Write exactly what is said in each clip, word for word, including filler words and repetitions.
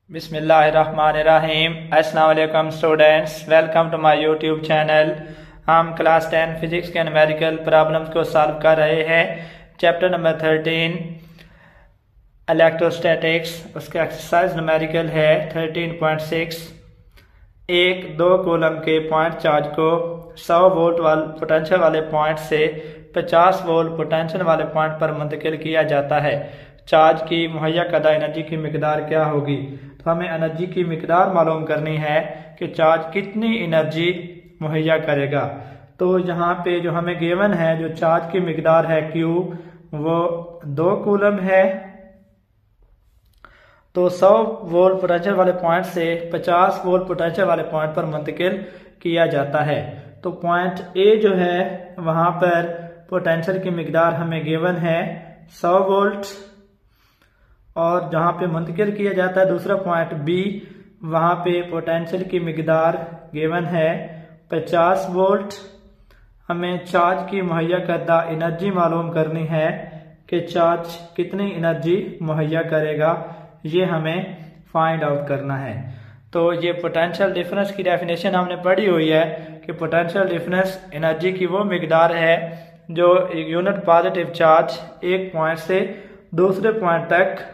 बिस्मिल्लाहिर्रहमानिर्रहीम। अस्सलाम वालेकुम students, welcome to my YouTube channel. हम क्लास टेन फिजिक्स के न्यूमेरिकल प्रॉब्लम्स को सॉल्व कर रहे हैं। चैप्टर नंबर थर्टीन इलेक्ट्रोस्टैटिक्स, उसका एक्सरसाइज न्यूमेरिकल है थर्टीन पॉइंट सिक्स। एक दो कूलम के पॉइंट चार्ज को सौ वोल्ट वाले पोटेंशियल वाले पॉइंट से पचास वोल्ट पोटेंशियल वाले पॉइंट पर मुंतकिल किया जाता है। चार्ज की मुहैया करदा एनर्जी की मिकदार क्या होगी? तो हमें एनर्जी की मिकदार मालूम करनी है कि चार्ज कितनी एनर्जी मुहैया करेगा। तो यहाँ पे जो हमें गिवन है, जो चार्ज की मिकदार है Q, वो दो कूलम है। तो सौ वोल्ट पोटेंशियल वाले पॉइंट से पचास वोल्ट पोटेंशियल वाले पॉइंट पर मुंतकिल किया जाता है। तो पॉइंट ए जो है वहां पर पोटेंशियल की मिकदार हमें गिवन है सौ वोल्ट, और जहां पे मुंतकिल किया जाता है दूसरा पॉइंट बी, वहां पे पोटेंशियल की मिकदार गिवन है पचास वोल्ट। हमें चार्ज की मुहैया करदा एनर्जी मालूम करनी है कि चार्ज कितनी एनर्जी मुहैया करेगा, ये हमें फाइंड आउट करना है। तो ये पोटेंशियल डिफरेंस की डेफिनेशन हमने पढ़ी हुई है कि पोटेंशियल डिफरेंस एनर्जी की वो मिकदार है जो एक यूनिट पॉजिटिव चार्ज एक पॉइंट से दूसरे पॉइंट तक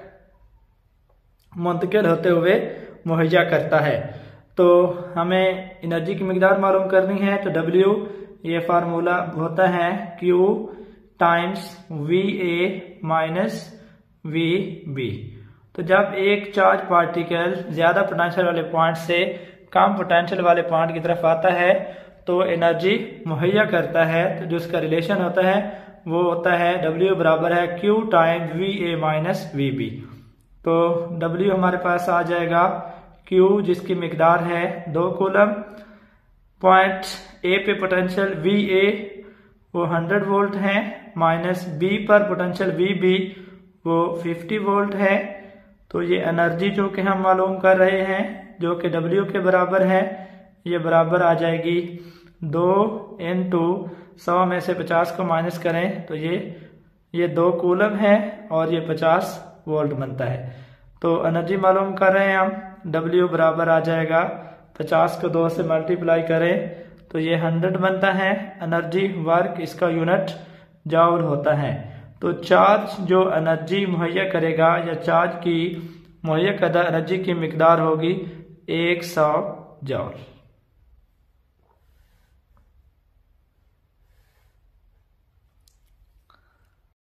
मुंतकिल होते हुए मुहैया करता है। तो हमें एनर्जी की मिकदार मालूम करनी है, तो W ये फार्मूला होता है Q times V A minus V B. तो जब एक चार्ज पार्टिकल ज्यादा पोटेंशियल वाले पॉइंट से कम पोटेंशियल वाले पॉइंट की तरफ आता है तो एनर्जी मुहैया करता है। तो जो उसका रिलेशन होता है वो होता है W बराबर है Q times V A minus V B. तो W हमारे पास आ जाएगा Q, जिसकी मिकदार है दो कूलम। पॉइंट ए पे पोटेंशियल वी ए वो हंड्रेड वोल्ट है, माइनस बी पर पोटेंशियल वी बी वो फिफ्टी वोल्ट है। तो ये एनर्जी जो कि हम मालूम कर रहे हैं जो कि W के बराबर है, ये बराबर आ जाएगी दो इंटू सौ में से पचास को माइनस करें तो ये ये दो कूलम है और ये पचास वोल्ट बनता है। तो एनर्जी मालूम कर रहे हैं हम, W बराबर आ जाएगा पचास को दो से मल्टीप्लाई करें तो ये हंड्रेड बनता है। एनर्जी वर्क इसका यूनिट जॉल होता है। तो चार्ज जो एनर्जी मुहैया करेगा या चार्ज की मुहैया करदा एनर्जी की मिकदार होगी एक सौ जॉल।